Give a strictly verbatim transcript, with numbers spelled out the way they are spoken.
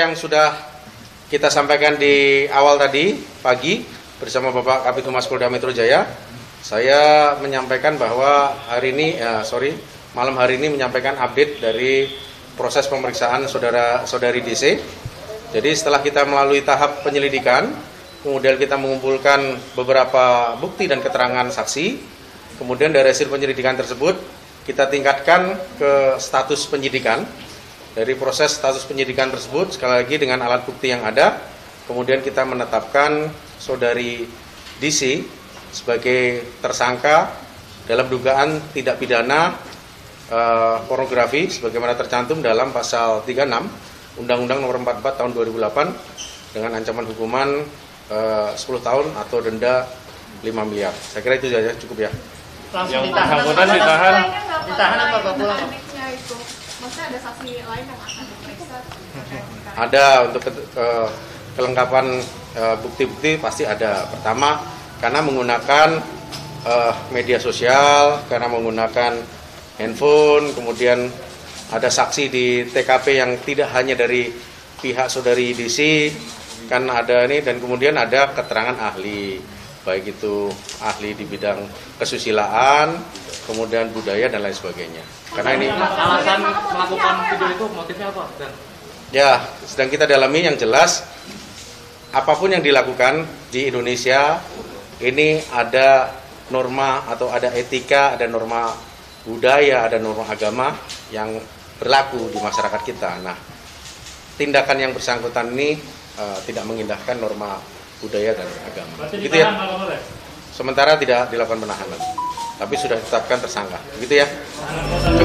yang sudah kita sampaikan di awal tadi pagi bersama Bapak Kabid Humas Polda Metro Jaya, saya menyampaikan bahwa hari ini, ya, sorry, malam hari ini menyampaikan update dari proses pemeriksaan saudara-saudari D C. Jadi setelah kita melalui tahap penyelidikan, kemudian kita mengumpulkan beberapa bukti dan keterangan saksi, kemudian dari hasil penyelidikan tersebut kita tingkatkan ke status penyidikan. Dari proses status penyidikan tersebut, sekali lagi dengan alat bukti yang ada, kemudian kita menetapkan saudari D C sebagai tersangka dalam dugaan tindak pidana uh, pornografi sebagaimana tercantum dalam pasal tiga puluh enam Undang-Undang Nomor empat puluh empat Tahun dua ribu delapan dengan ancaman hukuman uh, sepuluh tahun atau denda lima miliar. Saya kira itu saja, cukup ya. Langsung ditahan, ditahan, ditahan apa bapak pulang? Maksudnya ada saksi lain yang akan diperiksa? Ada, untuk ke, ke, kelengkapan bukti-bukti pasti ada. Pertama, karena menggunakan uh, media sosial, karena menggunakan handphone, kemudian ada saksi di T K P yang tidak hanya dari pihak saudari D C, kan ada ini, dan kemudian ada keterangan ahli, baik itu ahli di bidang kesusilaan, kemudian budaya dan lain sebagainya. Karena ini alasan melakukan video itu motifnya apa? Dan ya, sedang kita dalami. Yang jelas apapun yang dilakukan di Indonesia ini ada norma atau ada etika, ada norma budaya, ada norma agama yang berlaku di masyarakat kita. Nah, tindakan yang bersangkutan ini uh, tidak mengindahkan norma budaya dan agama. Begitu ya. Sementara tidak dilakukan penahanan, tapi sudah ditetapkan tersangka. Begitu ya.